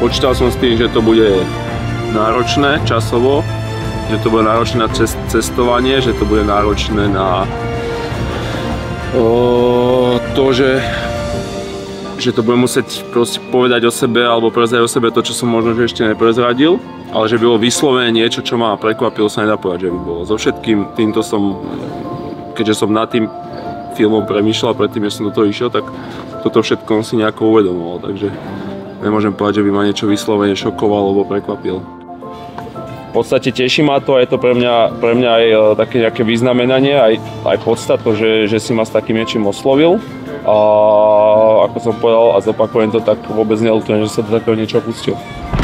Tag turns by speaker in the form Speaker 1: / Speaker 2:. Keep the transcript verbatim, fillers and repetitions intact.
Speaker 1: počítal som s tým, že to bude náročné časovo, že to bude náročné na cestovanie, že to bude náročné na o, to, že, že to budem musieť proste povedať o sebe alebo prezradiť o sebe to, čo som možno že ešte neprezradil, ale že bylo vyslovene niečo, čo ma prekvapilo, sa nedá povedať, že by bolo. So všetkým týmto som, keďže som nad tým filmom premýšľal predtým, než som do toho išiel, tak toto všetko si nejako uvedomoval, takže nemôžem povedať, že by ma niečo vyslovene šokovalo alebo prekvapilo. V podstate teší ma to a je to pre mňa, pre mňa aj také nejaké vyznamenanie, aj, aj podstatno, že, že si ma s takým niečím oslovil. A ako som povedal a zopakujem to, tak vôbec neľutujem, že sa do takého niečo pustil.